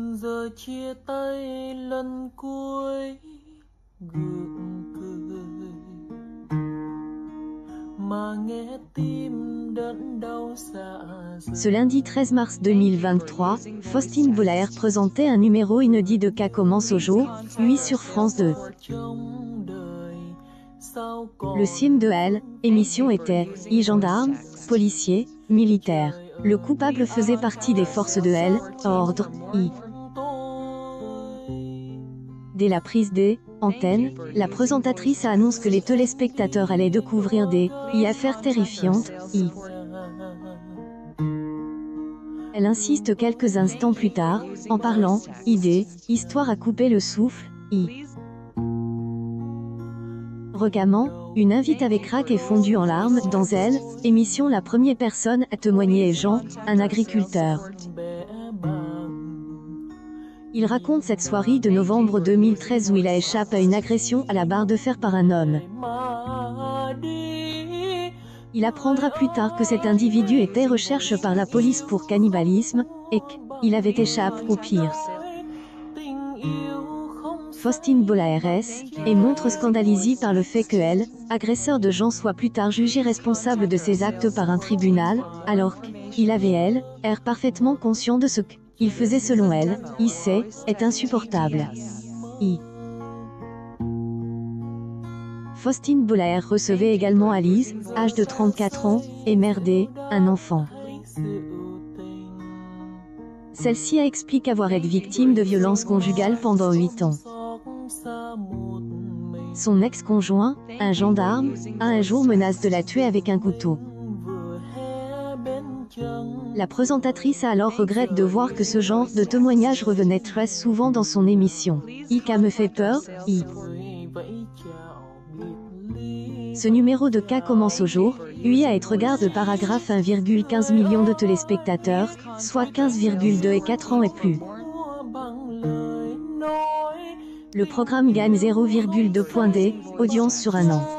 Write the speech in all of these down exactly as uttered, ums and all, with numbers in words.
Giờ chia tay lần cuối gượng cười mà nghe tim đớn đau dạ dày. Ce lundi treize mars deux mille vingt-trois, Faustine Bollaert présentait un numéro inédit de Cas commence au jour, lui sur France deux. Le thème de elle, émission était « I gendarme, policier, militaire ». Le coupable faisait partie des forces de L, ordre, I. Dès la prise des antennes, la présentatrice annonce que les téléspectateurs allaient découvrir des I affaires terrifiantes, I. Elle insiste quelques instants plus tard, en parlant, idée, histoire à couper le souffle, I. Recamment, une invite avec craque est fondue en larmes dans elle, émission la première personne à témoigner est Jean, un agriculteur. Il raconte cette soirée de novembre deux mille treize où il a échappé à une agression à la barre de fer par un homme. Il apprendra plus tard que cet individu était recherché par la police pour cannibalisme, et qu'il avait échappé au pire. Faustine Bollaert et montre scandalisée par le fait que elle, agresseur de Jean, soit plus tard jugé responsable de ses actes par un tribunal, alors qu'il avait elle, est parfaitement conscient de ce qu'il faisait selon elle, il sait, est insupportable. I. Faustine Bollaert recevait également Alice, âge de trente-quatre ans, et mère d'un enfant. Celle-ci a expliqué avoir été victime de violences conjugales pendant huit ans. Son ex-conjoint, un gendarme, a un jour menacé de la tuer avec un couteau. La présentatrice a alors regretté de voir que ce genre de témoignage revenait très souvent dans son émission. I Cas me fait peur, I. Ce numéro de Cas commence au jour, lui a été regardé paragraphe un virgule quinze million de téléspectateurs, soit quinze virgule deux et quatre ans et plus. Le programme gagne zéro virgule deux points d'audience sur un an.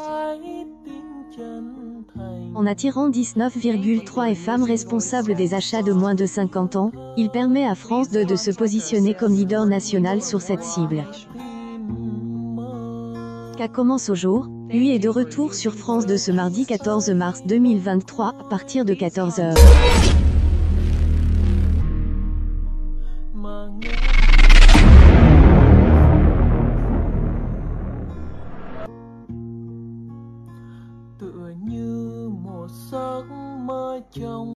En attirant dix-neuf virgule trois femmes responsables des achats de moins de cinquante ans, il permet à France deux de se positionner comme leader national sur cette cible. Cas commence au jour, lui est de retour sur France deux ce mardi quatorze mars deux mille vingt-trois à partir de quatorze heures.